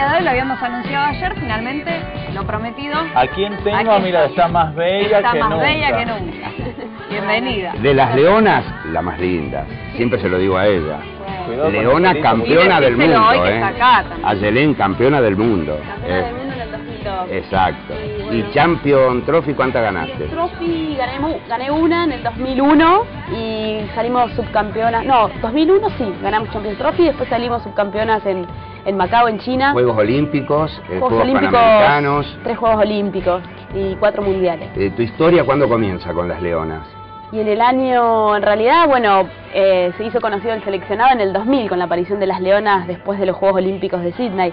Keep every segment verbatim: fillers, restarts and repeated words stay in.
día de hoy, lo habíamos anunciado ayer, finalmente, lo prometido. ¿A quién tengo? Aquí mira, está más bella está que más nunca. bella que nunca. Bienvenida. De las leonas, la más linda. Siempre se lo digo a ella. Cuidado con Leona el campeona del Díselo mundo, hoy que ¿eh? está acá también. Ayelén campeona del mundo. Campeona Eh, del mundo en el dos mil dos. Exacto. Y, ¿Y bueno, Champion Trophy cuánta ganaste? Trophy gané, mu- gané una en el dos mil uno y salimos subcampeonas. No, dos mil uno sí, ganamos Champions Trophy, después salimos subcampeonas en, en Macao, en China. Juegos Olímpicos, eh, Juegos Juegos Olímpicos, Panamericanos. tres Juegos Olímpicos y cuatro mundiales. Eh, ¿Tu historia cuándo comienza con las leonas? Y en el año, en realidad, bueno, eh, se hizo conocido el seleccionado en el dos mil con la aparición de las leonas después de los Juegos Olímpicos de Sydney.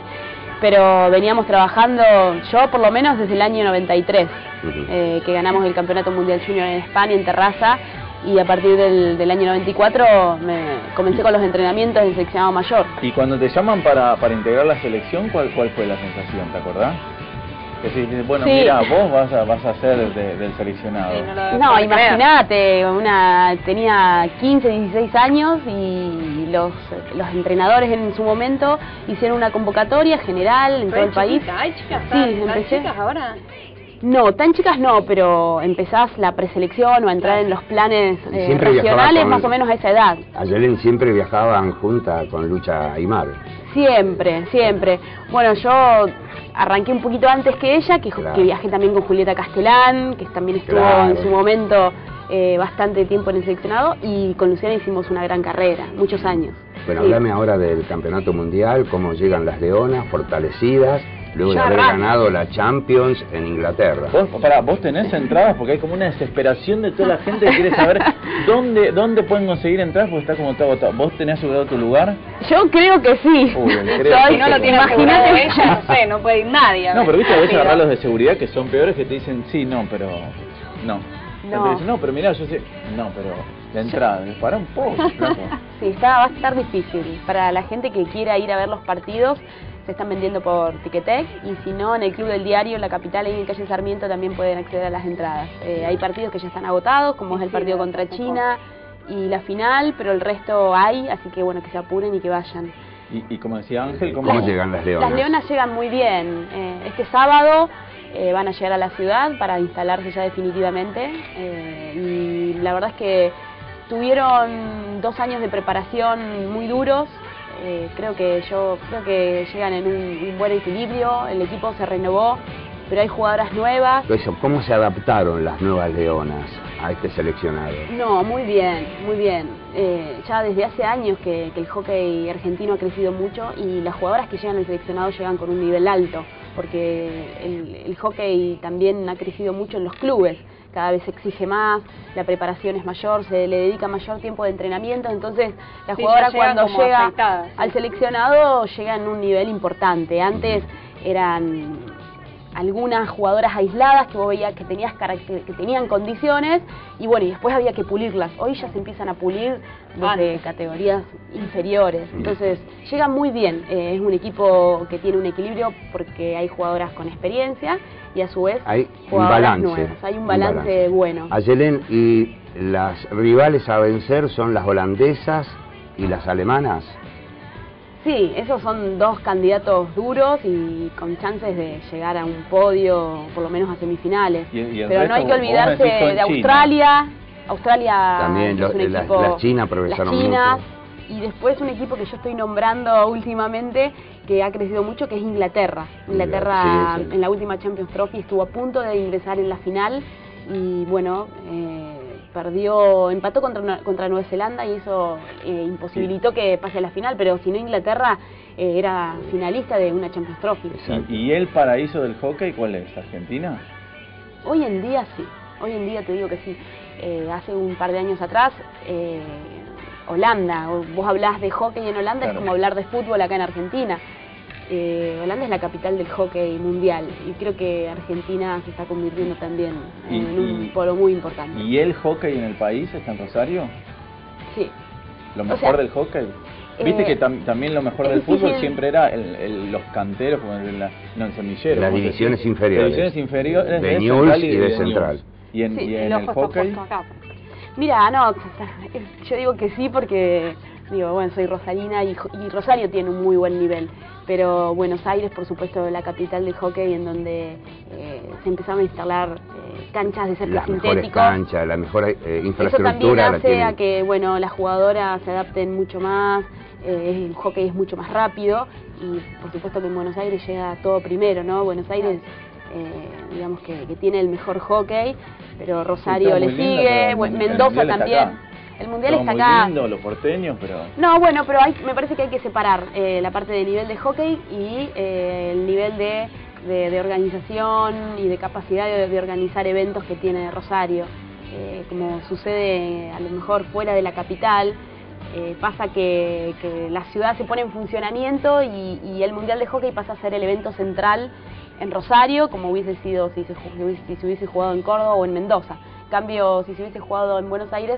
Pero veníamos trabajando, yo por lo menos desde el año noventa y tres, Uh-huh. eh, que ganamos el Campeonato Mundial Junior en España, en Terraza, y a partir del, del año noventa y cuatro me comencé con los entrenamientos del seleccionado mayor. Y cuando te llaman para, para integrar la selección, ¿cuál, cuál fue la sensación? ¿Te acordás? Que si dices, bueno, Sí. mira, vos vas a, vas a ser de- del seleccionado. Sí, no lo No, puedo imagínate, una tenía quince, dieciséis años y los, los entrenadores en su momento hicieron una convocatoria general en todo el país. ¿Hay chicas Sí, tan, tan empecé. chicas ahora? No, tan chicas no, pero empezás la preselección o a entrar Claro. en los planes Y eh, siempre viajaba regionales con- más o menos a esa edad. Ayelén siempre viajaban juntas con Lucha Aymar. Siempre, siempre. Bueno, yo arranqué un poquito antes que ella, que, Claro. que viajé también con Julieta Castellán, que también estuvo Claro. en su momento eh, bastante tiempo en el seleccionado, y con Luciana hicimos una gran carrera, muchos años. Bueno, Sí. hablame ahora del campeonato mundial, cómo llegan las leonas fortalecidas, luego Ya de haber arranca. ganado la Champions en Inglaterra. Vos, pará, vos tenés entradas porque hay como una desesperación de toda la gente que quiere saber dónde dónde pueden conseguir entradas porque está como todo agotado. ¿Vos tenés asegurado tu lugar? Yo creo que sí. Uy, creo Soy- que Si no lo sí. tiene asegurado ella, no sé, no puede ir nadie. a No, ver. pero viste a veces Pero- agarrar los de seguridad que son peores que te dicen, sí, no, pero no. No. Te dicen, no, pero mirá, yo sé, no, pero la entrada, para un poco, flaco. Sí, está, va a estar difícil. Para la gente que quiera ir a ver los partidos, se están vendiendo por Ticketek, y si no, en el Club del Diario, en la capital, ahí en calle Sarmiento, también pueden acceder a las entradas. Eh, hay partidos que ya están agotados, como es el Sí, partido lo- contra lo China y la final, pero el resto hay, así que bueno, que se apuren y que vayan. Y, y como decía Ángel, ¿cómo, ¿Cómo llegan las leonas? Las leonas llegan muy bien. Eh, este sábado eh, van a llegar a la ciudad para instalarse ya definitivamente, eh, y la verdad es que tuvieron dos años de preparación muy duros. Eh, creo que yo creo que llegan en un, un buen equilibrio. El equipo se renovó, pero hay jugadoras nuevas. Eso, ¿cómo se adaptaron las nuevas leonas a este seleccionado? No, muy bien, muy bien. Eh, ya desde hace años que, que el hockey argentino ha crecido mucho, y las jugadoras que llegan al seleccionado llegan con un nivel alto, porque el, el hockey también ha crecido mucho en los clubes. Cada vez se exige más, la preparación es mayor, se le dedica mayor tiempo de entrenamiento, entonces la Sí, jugadora ya llegan cuando como llega aceitadas, sí. al seleccionado llega en un nivel importante. Antes eran algunas jugadoras aisladas que vos veías que tenías caracter- que tenían condiciones, y bueno, y después había que pulirlas. Hoy ya se empiezan a pulir desde Antes. categorías inferiores. Entonces, llega muy bien. Eh, es un equipo que tiene un equilibrio porque hay jugadoras con experiencia y a su vez Hay un jugadoras balance. nuevas. Hay un balance, bueno. Ayelén, ¿y las rivales a vencer son las holandesas y las alemanas? Sí, esos son dos candidatos duros y con chances de llegar a un podio, por lo menos a semifinales. Y- y el Pero resto, no hay que vos olvidarse decís con de China. Australia. Australia También es lo- un las- equipo, las chinas progresaron las chinas, mucho. y después un equipo que yo estoy nombrando últimamente que ha crecido mucho, que es Inglaterra. Inglaterra Sí, sí. en la última Champions Trophy estuvo a punto de ingresar en la final y bueno, eh, perdió, empató contra, contra Nueva Zelanda, y eso eh, imposibilitó que pase a la final, pero si no, Inglaterra eh, era finalista de una Champions Trophy. Exacto. ¿Y, y el paraíso del hockey cuál es? ¿Argentina? Hoy en día sí, hoy en día te digo que sí. Eh, hace un par de años atrás, eh, Holanda, o- vos hablás de hockey en Holanda, Claro. es como hablar de fútbol acá en Argentina. Eh, Holanda es la capital del hockey mundial, y creo que Argentina se está convirtiendo también Y- en un y- polo muy importante. ¿Y el hockey en el país está en Rosario? Sí. ¿Lo O mejor sea, del hockey? Viste eh, que tam- también lo mejor es del fútbol difícil. siempre era el, el- los canteros, como en la, no, el semillero. Las como se divisiones dice. inferiores. Divisiones inferiores De de, Newell's Central y de Newell's. Central. Y en, Sí, y en El el ojo está hockey, puesto acá. Mira, no, yo digo que sí porque digo, bueno, soy rosarina y, y Rosario tiene un muy buen nivel, pero Buenos Aires, por supuesto, la capital del hockey, en donde eh, se empezaron a instalar eh, canchas de césped Las mejores sintético. canchas, la mejor eh, Eso también infraestructura la hace tienen. a que, bueno, las jugadoras se adapten mucho más, eh, el hockey es mucho más rápido y por supuesto que en Buenos Aires llega todo primero, ¿no? Buenos Aires, eh, digamos que, que tiene el mejor hockey, pero Rosario Sí, está le muy lindo, sigue, pero bueno, el Mendoza Mundial está también. acá. El Mundial Todo está muy acá. lindo, los porteños, pero... No, bueno, pero hay, me parece que hay que separar eh, la parte de nivel de hockey y eh, el nivel de, de, de organización y de capacidad de, de organizar eventos que tiene Rosario. Eh, como sucede a lo mejor fuera de la capital, eh, pasa que, que la ciudad se pone en funcionamiento y, y el Mundial de Hockey pasa a ser el evento central en Rosario, como hubiese sido si se, si se hubiese jugado en Córdoba o en Mendoza. En cambio, si se hubiese jugado en Buenos Aires,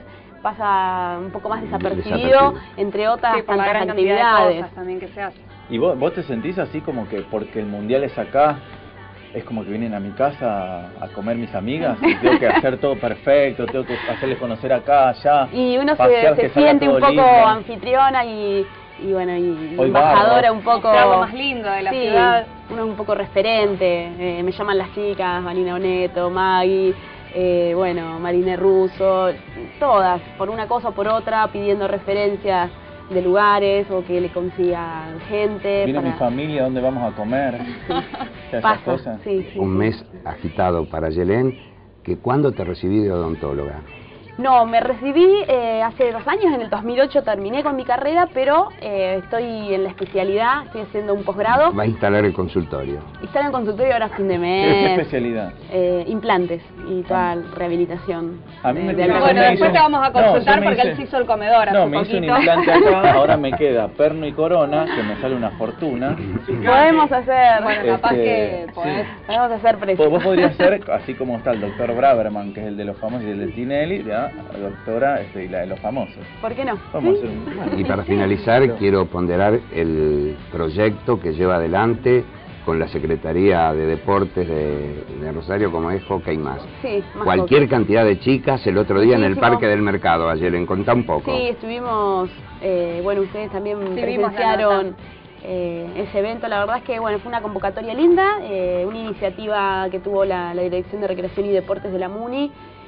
pasa un poco más desapercibido, Desapercibido. entre otras Sí, por la tantas gran cantidad de actividades. cosas también que se hace. ¿Y vos, vos te sentís así como que porque el mundial es acá, es como que vienen a mi casa a, a comer mis amigas y tengo que hacer todo perfecto, tengo que hacerles conocer acá, allá? Y uno se, pasear, se que salga siente un todo poco lindo? anfitriona y, y bueno, y Hoy embajadora barro. un poco. Mostrar lo más lindo de la sí, ciudad. uno es un poco referente. Eh, me llaman las chicas, Vanina Oneto, Maggie, eh, bueno, Marine Russo, todas, por una cosa o por otra, pidiendo referencias de lugares o que le consigan gente. Viene para... mi familia, ¿dónde vamos a comer? Esas Pasa, cosas. sí, sí, Un sí. mes agitado para Yelén, que ¿cuándo te recibí de odontóloga? No, me recibí eh, hace dos años, en el dos mil ocho terminé con mi carrera, pero eh, estoy en la especialidad, estoy haciendo un posgrado. Va a instalar el consultorio. Instalo en consultorio ahora a fin de ¿Qué mes. especialidad? Eh, implantes y toda rehabilitación. A mí de- me- de yo la Bueno, me después hizo- te vamos a no, yo consultar me porque hice- él se hizo el comedor hace No, me hice un poquito. implante acá, ahora me queda perno y corona, que me sale una fortuna. Podemos hacer, Bueno, capaz Este, que sí. podés. podemos hacer Vos, precios. vos podrías ser, así como está el doctor Braverman, que es el de los famosos, y el de Tinelli, ¿ya? La doctora este, y la de los famosos. ¿Por qué no? Vamos ¿Sí? a hacer un... Y para finalizar, quiero ponderar el proyecto que lleva adelante con la Secretaría de Deportes de, de Rosario, como es Hockey Más. Sí, más Cualquier hockey. cantidad de chicas el otro día en el Muchísimo. Parque del Mercado, ayer, en contá un poco. Sí, estuvimos, eh, bueno, ustedes también Sí, vimos la presenciaron nota. eh, ese evento. La verdad es que, bueno, fue una convocatoria linda, eh, una iniciativa que tuvo la, la Dirección de Recreación y Deportes de la MUNI,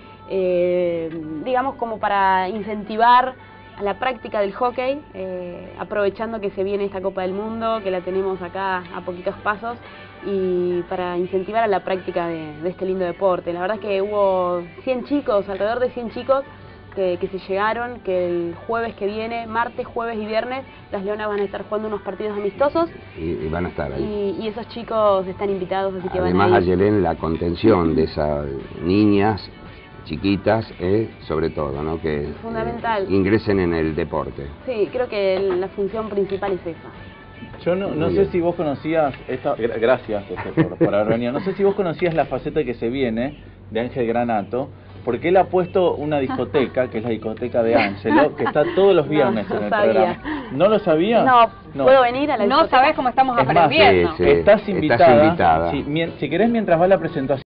eh, digamos como para incentivar a la práctica del hockey, eh, aprovechando que se viene esta Copa del Mundo, que la tenemos acá a poquitos pasos, y para incentivar a la práctica de, de este lindo deporte. La verdad es que hubo cien chicos, alrededor de cien chicos, que, que se llegaron, que el jueves que viene, martes, jueves y viernes, las Leonas van a estar jugando unos partidos amistosos, Y, y van a estar ahí. y, y esos chicos están invitados, así que Además, van a a ir. Yelén, la contención de esas niñas chiquitas es sobre todo, ¿no? Que Fundamental. eh, ingresen en el deporte. Sí, creo que el- la función principal es esa. Yo no, no Muy sé bien. si vos conocías, esta, gra- gracias este, por, por haber venido, no sé si vos conocías la faceta que se viene de Ángel Granato, porque él ha puesto una discoteca, que es la discoteca de Ángelo, que está todos los No, viernes no en el sabía. programa. ¿No lo sabías? No, ¿puedo venir a la No discoteca? sabés cómo estamos Es más, aprendiendo. sí, sí. Estás Estás invitada. invitada. Si, mien- si querés, mientras va la presentación,